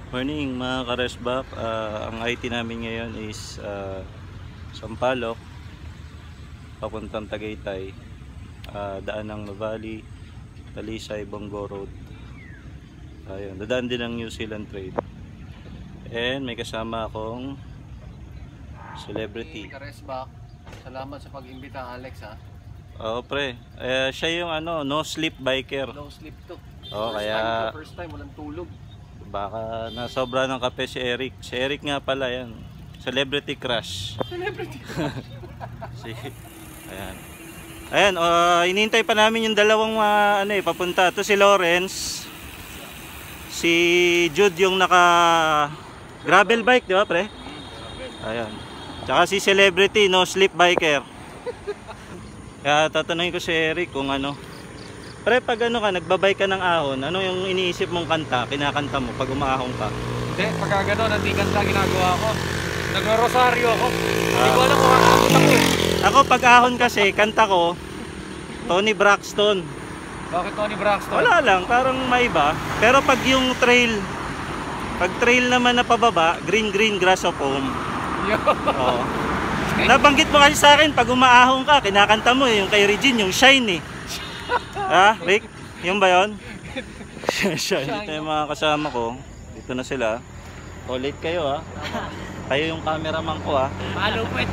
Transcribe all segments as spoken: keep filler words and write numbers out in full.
Morning mga karesbak, uh, ang I T namin ngayon is uh, Sampaloc papuntang Tagaytay, uh, daan ng Nuvali, Talisay, Bongo Road. Ayun, dadaan din ng New Zealand trade. And may kasama akong celebrity. Karesbak, salamat sa pag-imbita, Alex, ha. Oo pre, uh, siya yung ano, no sleep biker. No sleep to. Oo, first kaya time to, first time walang tulog. baka nasobra ng kape si Eric. Si Eric nga pala yan, celebrity crush. Celebrity crush. si, ayan. Ayan, uh, inintay pa namin yung dalawang uh, ano eh, papunta. Ito si Lawrence, si Jude yung naka gravel bike, di ba pre? Ayan. Tsaka si celebrity, no sleep biker. Kaya tatanungin ko si Eric kung ano. Pre, pag ano ka, nagbabay ka ng ahon, ano yung iniisip mong kanta, kinakanta mo pag umaahon ka? Hindi, pagka gano'n, hindi kanta ginagawa ko. Nagro-rosaryo ako. Hindi Ah. ko alam kung kakakot ako eh. Ako pag ahon kasi, kanta ko, Tony Braxton. Bakit Tony Braxton? Wala lang, parang may iba. Pero pag yung trail, pag trail naman na pababa, green green grass of home. Yo. Oo. Nabanggit mo kasi sa akin, pag umaahon ka, kinakanta mo yung kay Regine, yung Shine eh. Ha, Rick? Yung ba yun? Shine. Ito yung mga kasama ko. Dito na sila. Ulit kayo ha. Kayo yung cameraman ko ha. Malupit.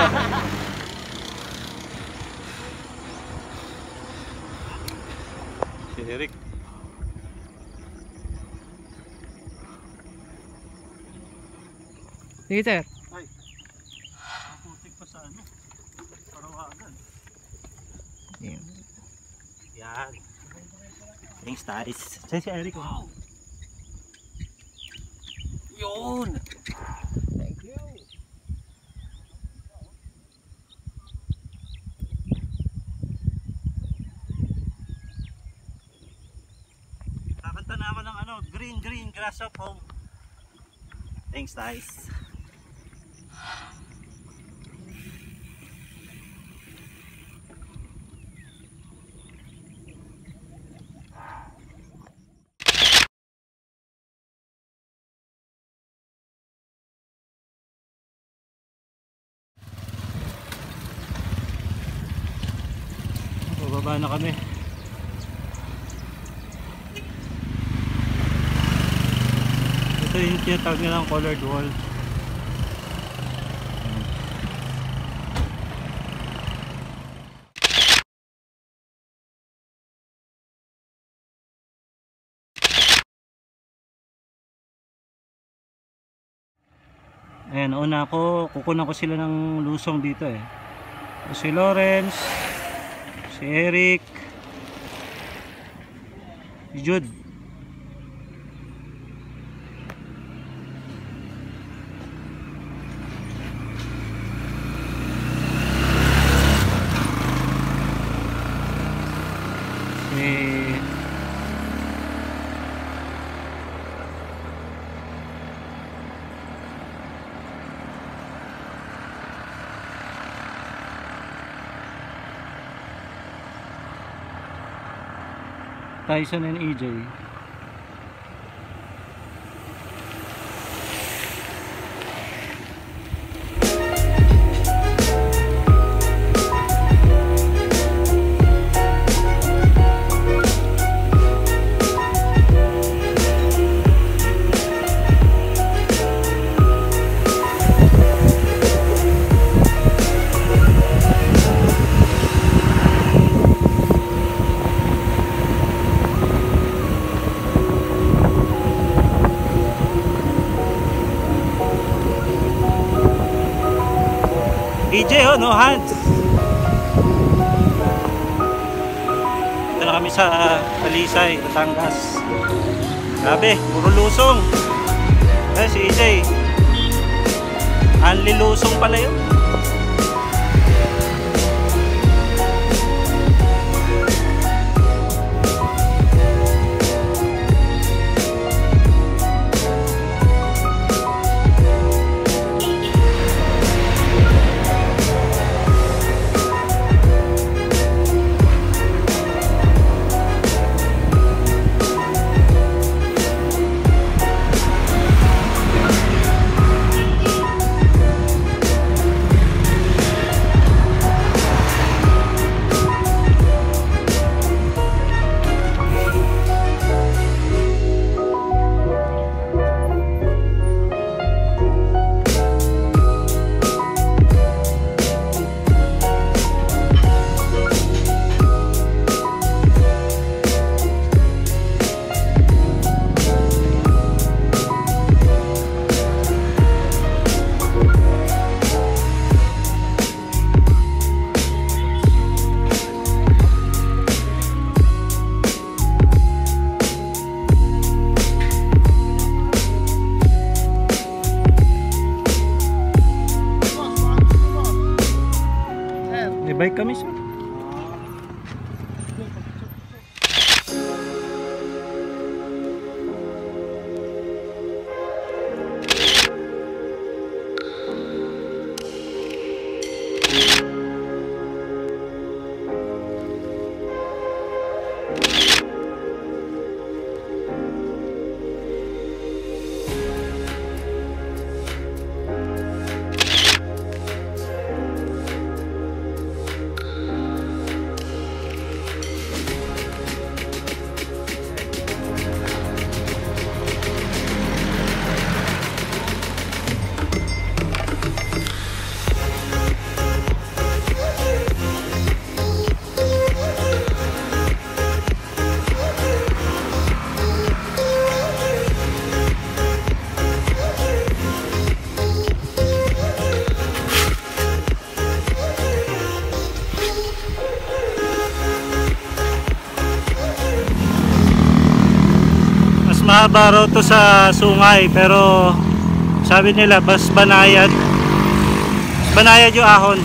Si Eric. Sige, sir. Ay. Putik pa sa ano. Parawagan. Yan. Thanks, guys. Saan si Eric? Wow. Yun. Thank you. Kakanta na ako ng ano, green green grass of home. Thanks, guys. Bababa na kami. Ito yung tinatawag nilang colored wall. Ayan, una ako, kukunan ko sila ng lusong dito eh. Si Lawrence, si Eric, si Jude. Si Tyson and E J. E J, oh, no hands. Ito na kami sa Talisay, Batangas. Grabe, puro lusong. Eh, si E J, anli lusong pala yun. bababa raw to sa sungay, pero sabi nila bas banayad. Bas banayad yung ahon.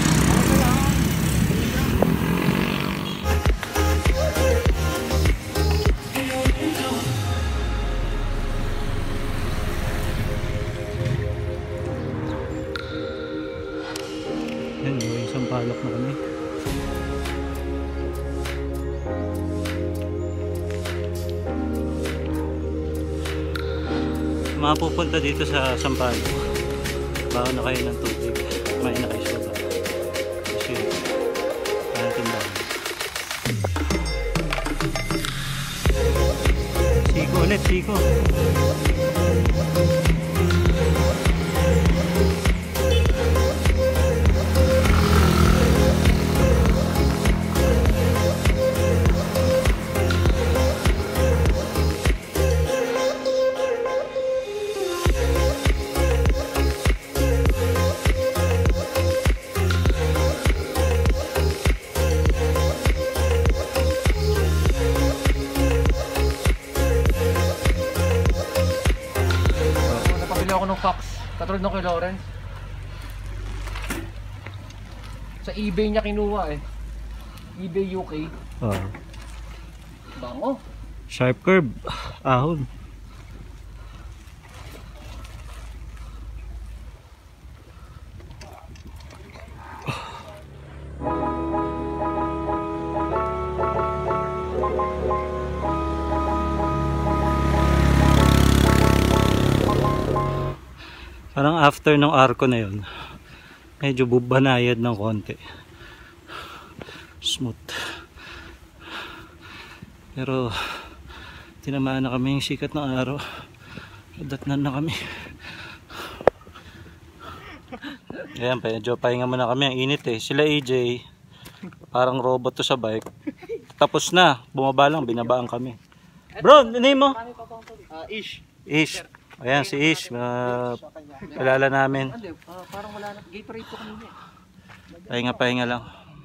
Yan, may Sampaloc na kami. Mga pupunta dito sa Sampaloc, bawa na kayo ng tubig, kumain na kayo sa baba kasi ano tindahan. Siko ulit, siko. Ako ng fax, katulad ng kay Lawrence. Sa eBay niya kinuha eh. eBay U K. Oh. Bango. Sharp curve, ahon. Parang after ng arko na yun, medyo bubanayad ng konti. Smooth. Pero tinamaan na kami yung sikat ng araw. Datnan na kami. Ayan, medyo pahinga muna kami. Ang init eh. Sila A J, parang robot to sa bike. Tapos na, bumaba lang, binabaan kami. Bro, name mo? Uh, Ish. Ish. Ayan si Ish, uh, kilala namin. Uh, parang wala na. Gatorade ko kanina eh. Pahinga pahinga lang.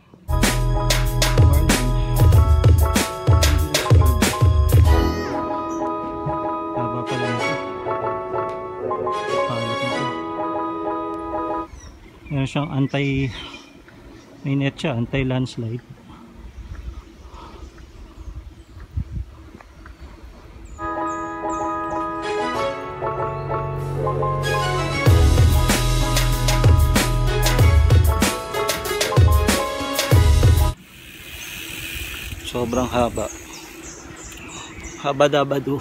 Haba pa lang ito. Pahalot ito. Meron siyang anti, may net siya, anti landslide. Sobrang haba. Habad-habado.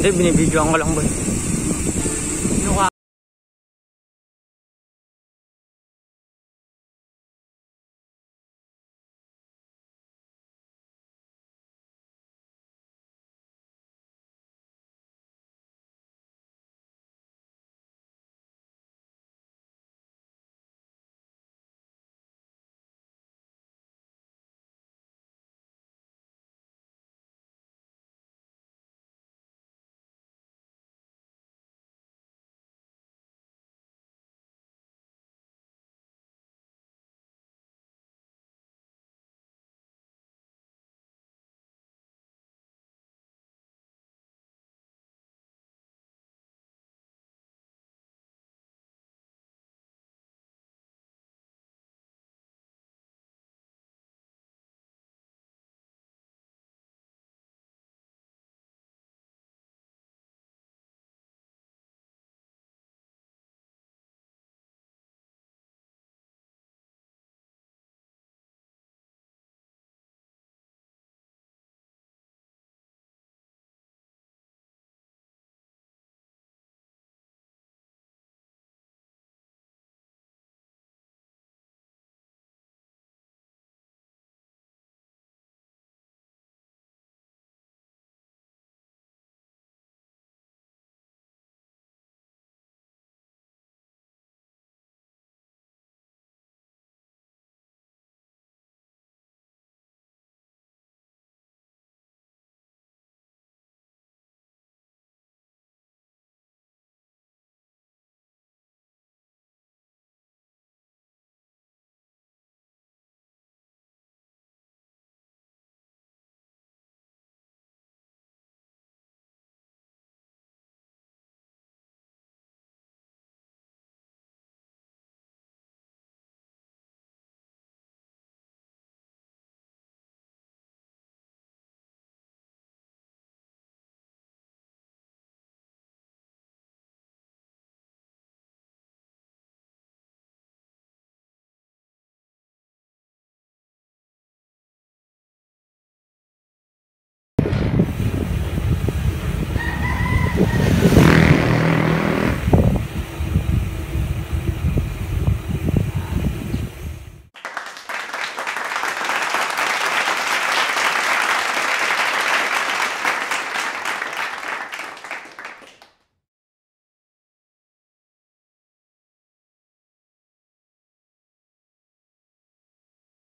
Hindi, binibidyoan ko lang boy.